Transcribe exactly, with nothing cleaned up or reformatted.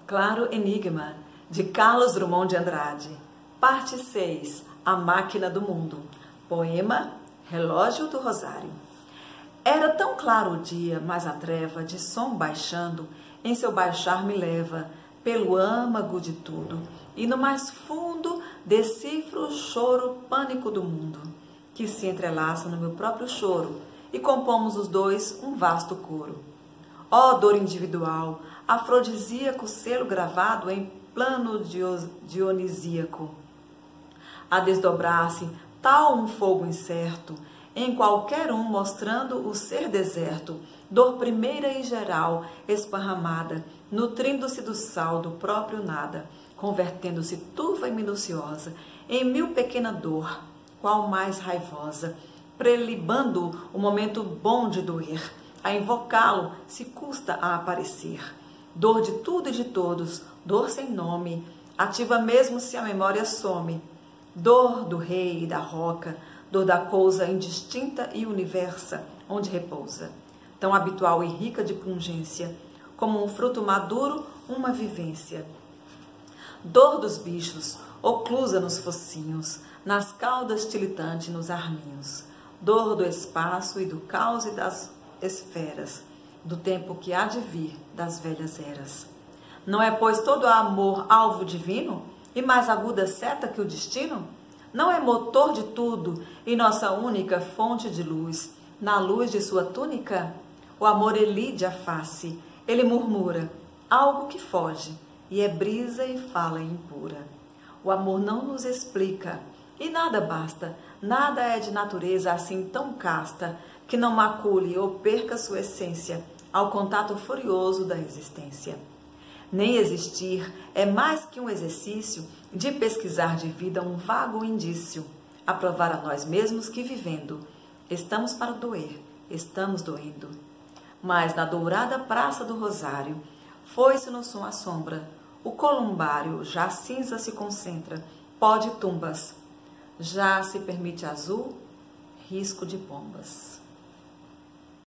Claro Enigma, de Carlos Drummond de Andrade. Parte seis. A Máquina do Mundo. Poema Relógio do Rosário. Era tão claro o dia, mas a treva, de som baixando, em seu baixar me leva, pelo âmago de tudo, e no mais fundo decifro o choro pânico do mundo, que se entrelaça no meu próprio choro, e compomos os dois um vasto coro. Ó dor individual, afrodisíaco selo gravado em plano dionisíaco, a desdobrar-se tal um fogo incerto, em qualquer um mostrando o ser deserto, dor primeira e geral, esparramada, nutrindo-se do sal do próprio nada, convertendo-se turva e minuciosa, em mil pequena dor, qual mais raivosa, prelibando o momento bom de doer, a invocá-lo se custa a aparecer. Dor de tudo e de todos, dor sem nome, ativa mesmo se a memória some. Dor do rei e da roca, dor da coisa indistinta e universa, onde repousa. Tão habitual e rica de pungência, como um fruto maduro, uma vivência. Dor dos bichos, oclusa nos focinhos, nas caudas tilitante nos arminhos. Dor do espaço e do caos e das esferas, do tempo que há de vir, das velhas eras. Não é, pois, todo amor alvo divino, e mais aguda seta que o destino? Não é motor de tudo, e nossa única fonte de luz, na luz de sua túnica? O amor elide a face, ele murmura, algo que foge, e é brisa e fala impura. O amor não nos explica, e nada basta, nada é de natureza assim tão casta, que não macule ou perca sua essência ao contato furioso da existência. Nem existir é mais que um exercício de pesquisar de vida um vago indício, a provar a nós mesmos que vivendo, estamos para doer, estamos doendo. Mas na dourada praça do Rosário, foi-se no som a sombra, o columbário já cinza se concentra, pó de tumbas, já se permite azul, risco de bombas.